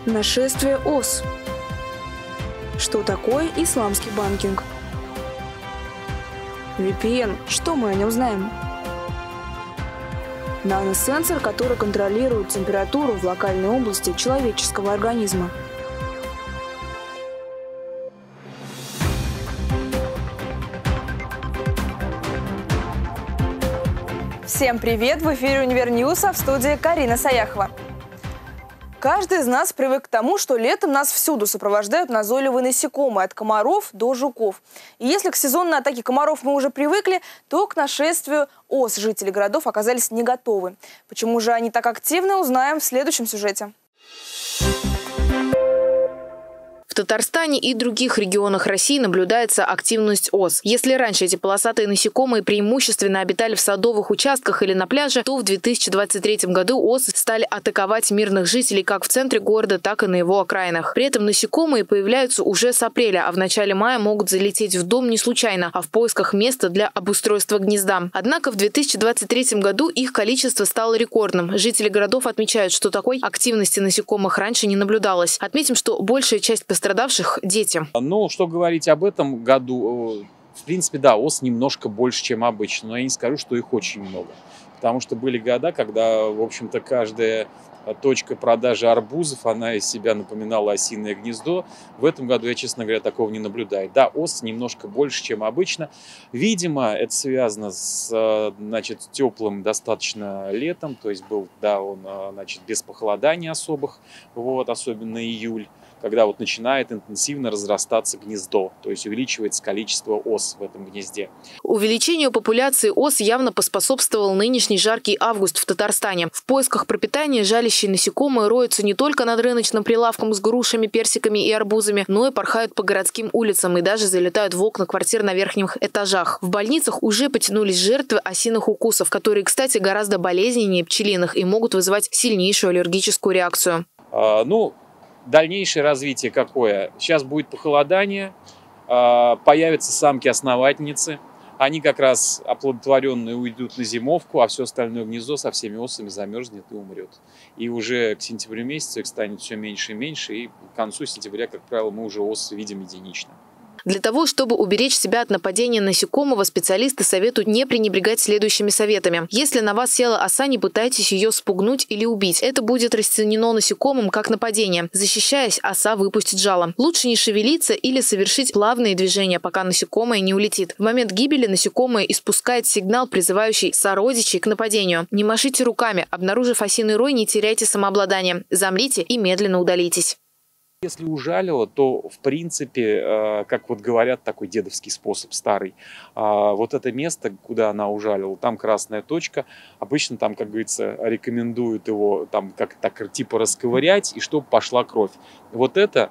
Нашествие ос. Что такое исламский банкинг? VPN. Что мы о нем знаем? Наносенсор, который контролирует температуру в локальной области человеческого организма. Всем привет! В эфире Универньюз, а в студии Карина Саяхова. Каждый из нас привык к тому, что летом нас всюду сопровождают назойливые насекомые, от комаров до жуков. И если к сезонной атаке комаров мы уже привыкли, то к нашествию ос жители городов оказались не готовы. Почему же они так активны, узнаем в следующем сюжете. В Татарстане и других регионах России наблюдается активность ос. Если раньше эти полосатые насекомые преимущественно обитали в садовых участках или на пляже, то в 2023 году осы стали атаковать мирных жителей как в центре города, так и на его окраинах. При этом насекомые появляются уже с апреля, а в начале мая могут залететь в дом не случайно, а в поисках места для обустройства гнезда. Однако в 2023 году их количество стало рекордным. Жители городов отмечают, что такой активности насекомых раньше не наблюдалось. Отметим, что большая часть пострадавших – дети. Ну, что говорить об этом году, в принципе, да, ос немножко больше, чем обычно, но я не скажу, что их очень много. Потому что были года, когда, в общем-то, каждая точка продажи арбузов, она из себя напоминала осиное гнездо. В этом году я, честно говоря, такого не наблюдаю. Да, ос немножко больше, чем обычно. Видимо, это связано с, значит, теплым достаточно летом, то есть был, да, он, значит, без похолоданий особых, вот, особенно июль, когда вот начинает интенсивно разрастаться гнездо, то есть увеличивается количество ос в этом гнезде. Увеличению популяции ос явно поспособствовал нынешний жаркий август в Татарстане. В поисках пропитания жалящие насекомые роются не только над рыночным прилавком с грушами, персиками и арбузами, но и порхают по городским улицам и даже залетают в окна квартир на верхних этажах. В больницах уже потянулись жертвы осиных укусов, которые, кстати, гораздо болезненнее пчелиных и могут вызывать сильнейшую аллергическую реакцию. Дальнейшее развитие какое? Сейчас будет похолодание, появятся самки-основательницы. Они как раз оплодотворенные уйдут на зимовку, а все остальное гнездо со всеми осами замерзнет и умрет. И уже к сентябрю месяцу их станет все меньше и меньше, и к концу сентября, как правило, мы уже ос видим единично. Для того, чтобы уберечь себя от нападения насекомого, специалисты советуют не пренебрегать следующими советами. Если на вас села оса, не пытайтесь ее спугнуть или убить. Это будет расценено насекомым как нападение. Защищаясь, оса выпустит жало. Лучше не шевелиться или совершить плавные движения, пока насекомое не улетит. В момент гибели насекомое испускает сигнал, призывающий сородичей к нападению. Не машите руками. Обнаружив осиный рой, не теряйте самообладание. Замрите и медленно удалитесь. Если ужалило, то, в принципе, как вот говорят, такой дедовский способ старый, вот это место, куда она ужалила, там красная точка, обычно там, как говорится, рекомендуют его там как типа расковырять, и чтобы пошла кровь. Вот это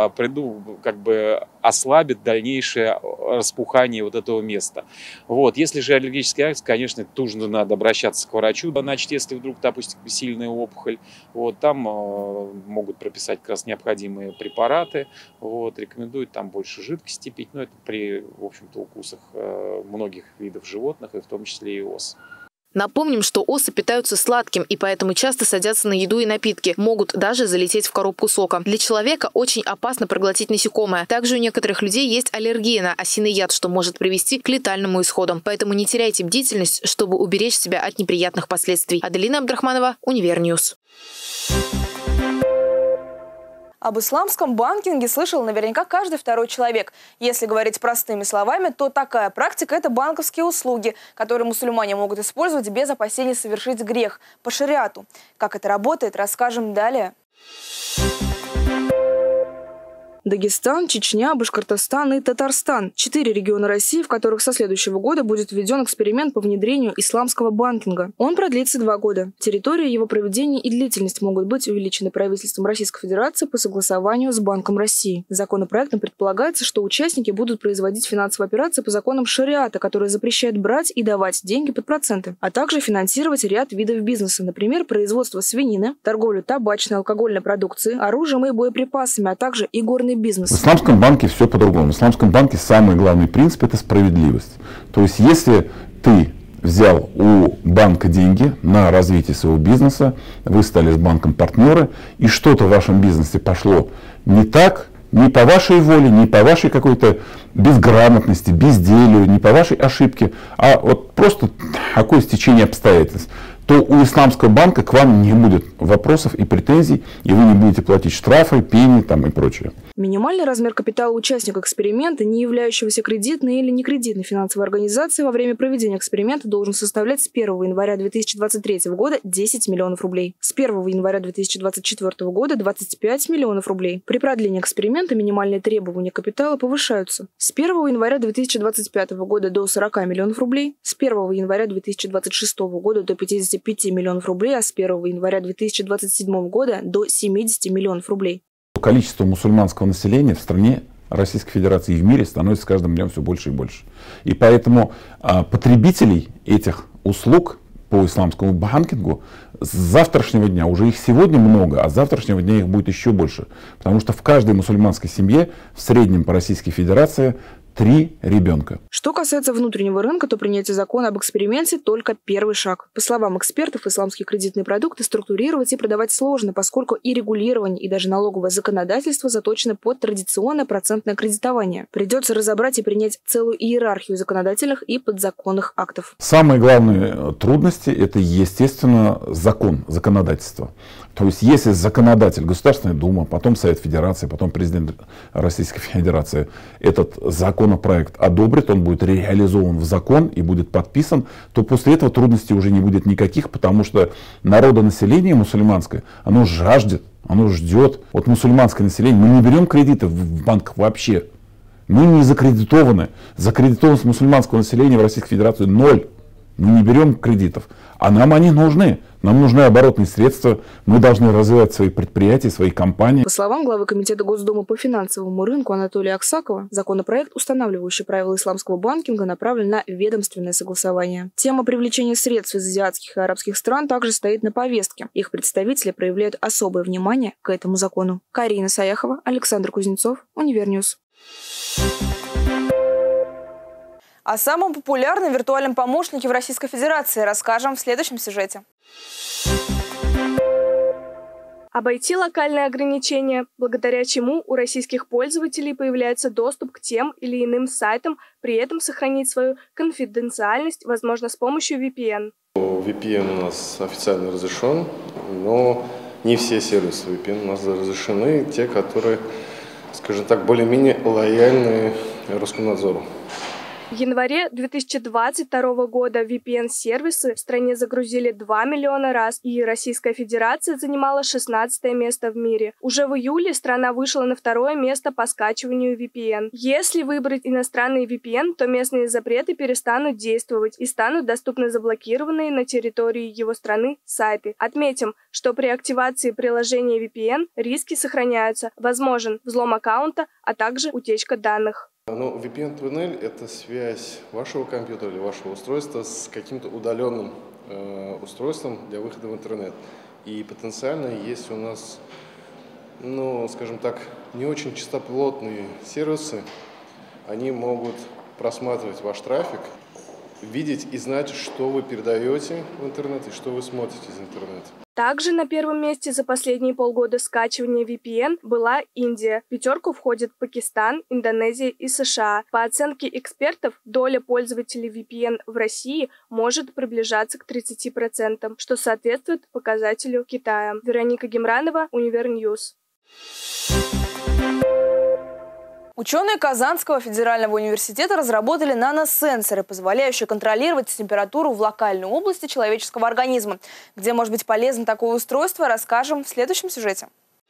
как бы ослабит дальнейшее распухание вот этого места. Вот. Если же аллергическая реакция, конечно, тут же надо обращаться к врачу. Значит, если вдруг, допустим, сильная опухоль, вот, там могут прописать как раз необходимые препараты. Вот, рекомендуют там больше жидкости пить. Но это при, в общем-то, укусах многих видов животных, и в том числе и ос. Напомним, что осы питаются сладким и поэтому часто садятся на еду и напитки. Могут даже залететь в коробку сока. Для человека очень опасно проглотить насекомое. Также у некоторых людей есть аллергия на осиный яд, что может привести к летальному исходу. Поэтому не теряйте бдительность, чтобы уберечь себя от неприятных последствий. Аделина Абдрахманова, Универньюз. Об исламском банкинге слышал наверняка каждый второй человек. Если говорить простыми словами, то такая практика – это банковские услуги, которые мусульмане могут использовать без опасений совершить грех по шариату. Как это работает, расскажем далее. Дагестан, Чечня, Башкортостан и Татарстан – 4 региона России, в которых со следующего года будет введен эксперимент по внедрению исламского банкинга. Он продлится 2 года. Территория его проведения и длительность могут быть увеличены правительством Российской Федерации по согласованию с Банком России. Законопроектом предполагается, что участники будут производить финансовые операции по законам шариата, которые запрещают брать и давать деньги под проценты, а также финансировать ряд видов бизнеса, например, производство свинины, торговлю табачной, алкогольной продукцией, оружием и боеприпасами, а также и горный бизнес. В исламском банке все по-другому. В исламском банке самый главный принцип – это справедливость. То есть, если ты взял у банка деньги на развитие своего бизнеса, вы стали с банком партнеры, и что-то в вашем бизнесе пошло не так, не по вашей воле, не по вашей какой-то безграмотности, безделию, не по вашей ошибке, а вот просто такое стечение обстоятельств, то у исламского банка к вам не будет вопросов и претензий, и вы не будете платить штрафы, пени там и прочее. Минимальный размер капитала участника эксперимента, не являющегося кредитной или некредитной финансовой организацией, во время проведения эксперимента должен составлять с 1 января 2023 года 10 миллионов рублей. С 1 января 2024 года 25 миллионов рублей. При продлении эксперимента минимальные требования капитала повышаются. С 1 января 2025 года до 40 миллионов рублей, с 1 января 2026 года до 55 миллионов рублей, а с 1 января 2027 года до 70 миллионов рублей. Количество мусульманского населения в стране Российской Федерации и в мире становится с каждым днем все больше и больше. И поэтому потребителей этих услуг по исламскому банкингу с завтрашнего дня, уже их сегодня много, а с завтрашнего дня их будет еще больше. Потому что в каждой мусульманской семье в среднем по Российской Федерации 3 ребенка. Что касается внутреннего рынка, то принятие закона об эксперименте только первый шаг. По словам экспертов, исламские кредитные продукты структурировать и продавать сложно, поскольку и регулирование, и даже налоговое законодательство заточены под традиционное процентное кредитование. Придется разобрать и принять целую иерархию законодательных и подзаконных актов. Самые главные трудности – это, естественно, законодательство. То есть, если законодатель, Государственная Дума, потом Совет Федерации, потом президент Российской Федерации этот законопроект одобрит, он будет реализован в закон и будет подписан, то после этого трудностей уже не будет никаких, потому что народонаселение мусульманское, оно жаждет, оно ждет. Вот мусульманское население, мы не берем кредиты в банках вообще. Мы не закредитованы. Закредитованность мусульманского населения в Российской Федерации 0. Мы не берем кредитов, а нам они нужны. Нам нужны оборотные средства, мы должны развивать свои предприятия, свои компании. По словам главы Комитета Госдумы по финансовому рынку Анатолия Аксакова, законопроект, устанавливающий правила исламского банкинга, направлен на ведомственное согласование. Тема привлечения средств из азиатских и арабских стран также стоит на повестке. Их представители проявляют особое внимание к этому закону. Карина Саяхова, Александр Кузнецов, Универньюз. О самом популярном виртуальном помощнике в Российской Федерации расскажем в следующем сюжете. Обойти локальные ограничения, благодаря чему у российских пользователей появляется доступ к тем или иным сайтам, при этом сохранить свою конфиденциальность, возможно, с помощью VPN. VPN у нас официально разрешен, но не все сервисы VPN у нас разрешены, те, которые, скажем так, более-менее лояльны Роскомнадзору. В январе 2022 года VPN-сервисы в стране загрузили 2 миллиона раз, и Российская Федерация занимала 16 место в мире. Уже в июле страна вышла на 2-е место по скачиванию VPN. Если выбрать иностранный VPN, то местные запреты перестанут действовать и станут доступны заблокированные на территории его страны сайты. Отметим, что при активации приложения VPN риски сохраняются. Возможен взлом аккаунта, а также утечка данных. Ну, VPN-туннель – это связь вашего компьютера или вашего устройства с каким-то удаленным устройством для выхода в интернет. И потенциально, если у нас, ну, скажем так, не очень чистоплотные сервисы, они могут просматривать ваш трафик, видеть и знать, что вы передаете в интернет и что вы смотрите из интернета. Также на первом месте за последние полгода скачивания VPN была Индия. В пятерку входят Пакистан, Индонезия и США. По оценке экспертов, доля пользователей VPN в России может приближаться к 30%, что соответствует показателю Китая. Вероника Гемранова, Универньюз. Ученые Казанского федерального университета разработали наносенсоры, позволяющие контролировать температуру в локальной области человеческого организма. Где может быть полезно такое устройство, расскажем в следующем сюжете.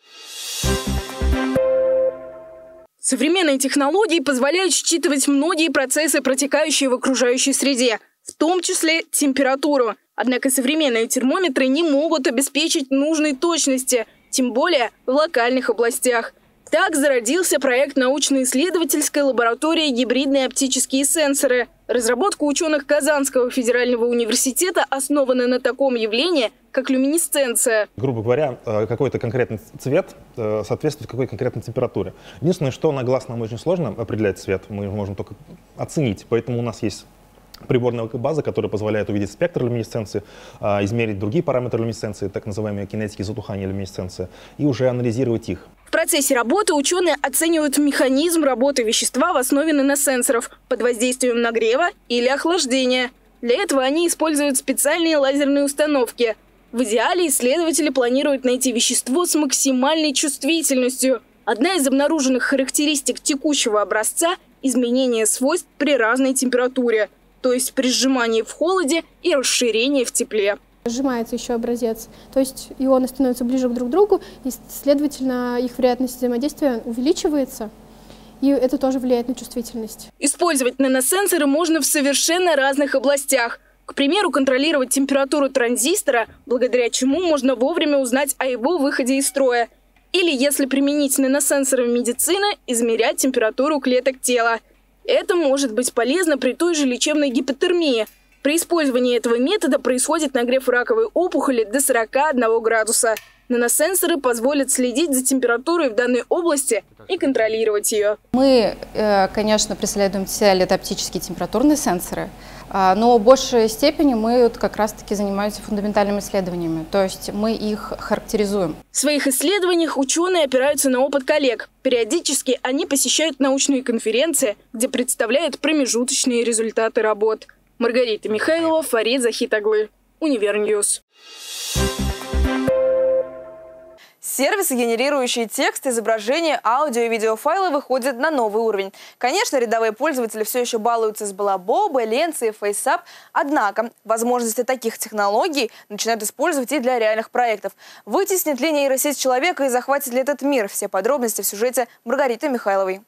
Современные технологии позволяют считывать многие процессы, протекающие в окружающей среде, в том числе температуру. Однако современные термометры не могут обеспечить нужной точности, тем более в локальных областях. Так зародился проект научно-исследовательской лаборатории «Гибридные оптические сенсоры». Разработка ученых Казанского федерального университета основана на таком явлении, как люминесценция. Грубо говоря, какой-то конкретный цвет соответствует какой конкретной температуре. Единственное, что на глаз нам очень сложно определять цвет, мы можем только оценить. Поэтому у нас есть приборная база, которая позволяет увидеть спектр люминесценции, измерить другие параметры люминесценции, так называемые кинетики затухания люминесценции, и уже анализировать их. В процессе работы ученые оценивают механизм работы вещества в основе наносенсоров под воздействием нагрева или охлаждения. Для этого они используют специальные лазерные установки. В идеале исследователи планируют найти вещество с максимальной чувствительностью. Одна из обнаруженных характеристик текущего образца – изменение свойств при разной температуре, то есть при сжимании в холоде и расширении в тепле. Сжимается еще образец, то есть ионы становятся ближе друг к другу, и, следовательно, их вероятность взаимодействия увеличивается, и это тоже влияет на чувствительность. Использовать наносенсоры можно в совершенно разных областях. К примеру, контролировать температуру транзистора, благодаря чему можно вовремя узнать о его выходе из строя. Или, если применить наносенсоры в медицине, измерять температуру клеток тела. Это может быть полезно при той же лечебной гипотермии. При использовании этого метода происходит нагрев раковой опухоли до 41 градуса. Наносенсоры позволят следить за температурой в данной области и контролировать ее. Мы, конечно, преследуем цель – это оптические температурные сенсоры, но в большей степени мы как раз-таки занимаемся фундаментальными исследованиями, то есть мы их характеризуем. В своих исследованиях ученые опираются на опыт коллег. Периодически они посещают научные конференции, где представляют промежуточные результаты работ. Маргарита Михайлова, Фарид Захитоглы, Универньюз. Сервисы, генерирующие текст, изображения, аудио и видеофайлы, выходят на новый уровень. Конечно, рядовые пользователи все еще балуются с Балабобой, Ленцей, FaceApp. Однако возможности таких технологий начинают использовать и для реальных проектов. Вытеснит ли нейросеть человека и захватит ли этот мир? Все подробности в сюжете Маргариты Михайловой.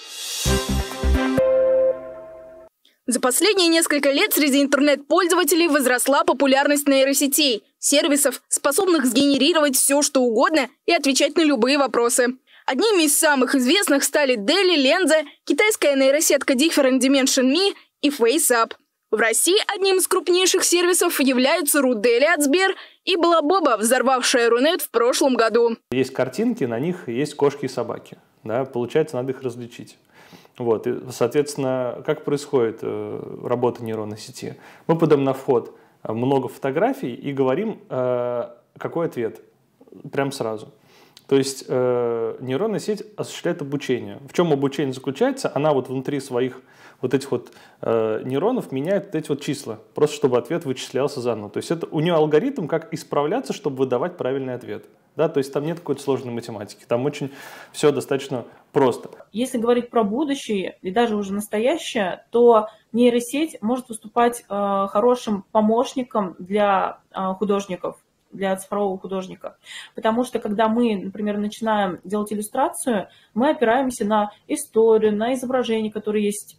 За последние несколько лет среди интернет-пользователей возросла популярность нейросетей, сервисов, способных сгенерировать все, что угодно и отвечать на любые вопросы. Одними из самых известных стали DALL-E, Lenza, китайская нейросетка Different Dimension Me и FaceApp. В России одним из крупнейших сервисов являются Рудели от Сбер и Балабоба, взорвавшая Рунет в прошлом году. Есть картинки, на них есть кошки и собаки. Да, получается, надо их различить. Вот, и, соответственно, как происходит работа нейронной сети? Мы подаем на вход много фотографий и говорим, какой ответ, прям сразу. То есть нейронная сеть осуществляет обучение. В чем обучение заключается? Она вот внутри своих вот этих вот нейронов меняет вот эти вот числа, просто чтобы ответ вычислялся заново. То есть это у нее алгоритм, как исправляться, чтобы выдавать правильный ответ. Да, то есть там нет какой-то сложной математики, там очень все достаточно просто. Если говорить про будущее и даже уже настоящее, то нейросеть может выступать хорошим помощником для художников, для цифрового художника. Потому что когда мы, например, начинаем делать иллюстрацию, мы опираемся на историю, на изображения, которые есть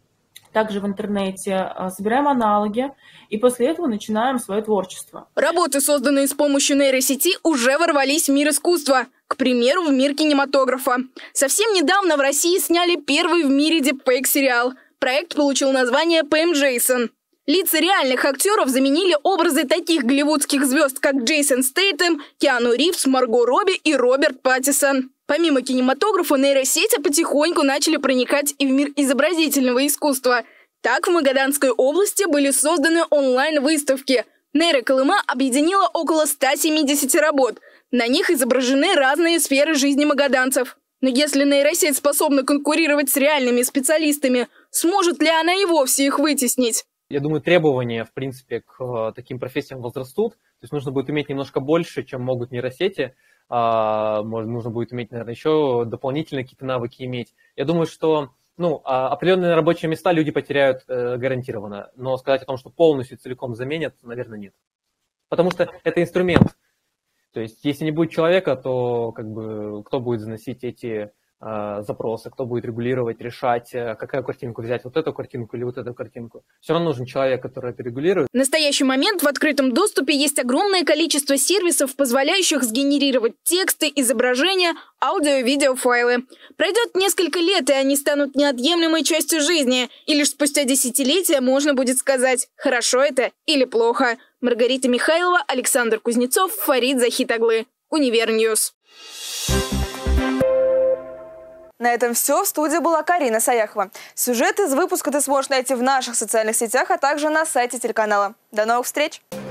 также в интернете, собираем аналоги и после этого начинаем свое творчество. Работы, созданные с помощью нейросети, уже ворвались в мир искусства. К примеру, в мир кинематографа. Совсем недавно в России сняли первый в мире дипфейк-сериал. Проект получил название «Пэм Джейсон». Лица реальных актеров заменили образы таких голливудских звезд, как Джейсон Стейтем, Киану Ривз, Марго Робби и Роберт Паттинсон. Помимо кинематографа, нейросети потихоньку начали проникать и в мир изобразительного искусства. Так, в Магаданской области были созданы онлайн-выставки. Нейроколыма объединила около 170 работ. На них изображены разные сферы жизни магаданцев. Но если нейросеть способна конкурировать с реальными специалистами, сможет ли она и вовсе их вытеснить? Я думаю, требования, в принципе, к таким профессиям возрастут. То есть нужно будет уметь немножко больше, чем могут нейросети. Нужно будет уметь, наверное, еще дополнительные какие-то навыки иметь. Я думаю, что определенные рабочие места люди потеряют гарантированно. Но сказать о том, что полностью целиком заменят, наверное, нет. Потому что это инструмент. То есть если не будет человека, то кто будет заносить эти запросы, кто будет регулировать, решать, какую картинку взять, вот эту картинку или вот эту картинку. Все равно нужен человек, который это регулирует. В настоящий момент в открытом доступе есть огромное количество сервисов, позволяющих сгенерировать тексты, изображения, аудио и видеофайлы. Пройдет несколько лет, и они станут неотъемлемой частью жизни. И лишь спустя десятилетия можно будет сказать, хорошо это или плохо. Маргарита Михайлова, Александр Кузнецов, Фарид Захитоглы, Универньюз. На этом все. В студии была Карина Саяхова. Сюжет из выпуска ты сможешь найти в наших социальных сетях, а также на сайте телеканала. До новых встреч!